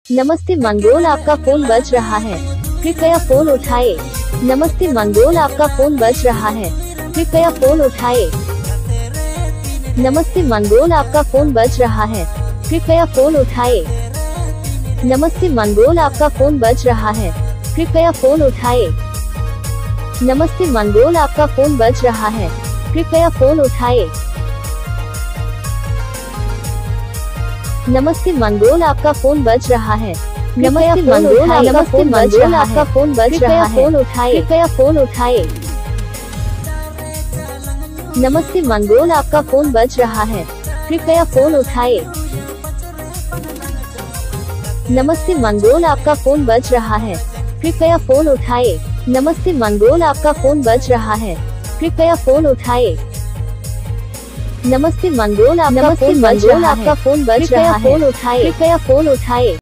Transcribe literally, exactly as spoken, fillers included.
नमस्ते मंगोल, आपका फोन बज रहा है, कृपया फोन उठाए। नमस्ते मंगोल, आपका फोन बज रहा है, कृपया फोन उठाए। नमस्ते मंगोल, आपका फोन बज रहा है, कृपया फोन उठाए। नमस्ते मंगोल, आपका फोन बज रहा है, कृपया फोन उठाए। नमस्ते मंगोल, आपका फोन बज रहा है, कृपया फोन उठाए। नमस्ते मंगोल, आपका फोन बज रहा है, नमस्ते मंगोल, आपका फोन बज रहा है, आपका फोन बज रहा है, फोन उठाए, कृपया फोन उठाए। नमस्ते मंगोल, आपका फोन बज रहा है, कृपया फोन उठाए। नमस्ते मंगोल, आपका फोन बज रहा है, कृपया फोन उठाए। नमस्ते मंगोल, आपका फोन बज रहा है, कृपया फोन उठाए। नमस्ते मंगोल, आपका फोन बज रहा है, आपका फोन बज रहा है, फोन उठाए, कृपया फोन उठाए।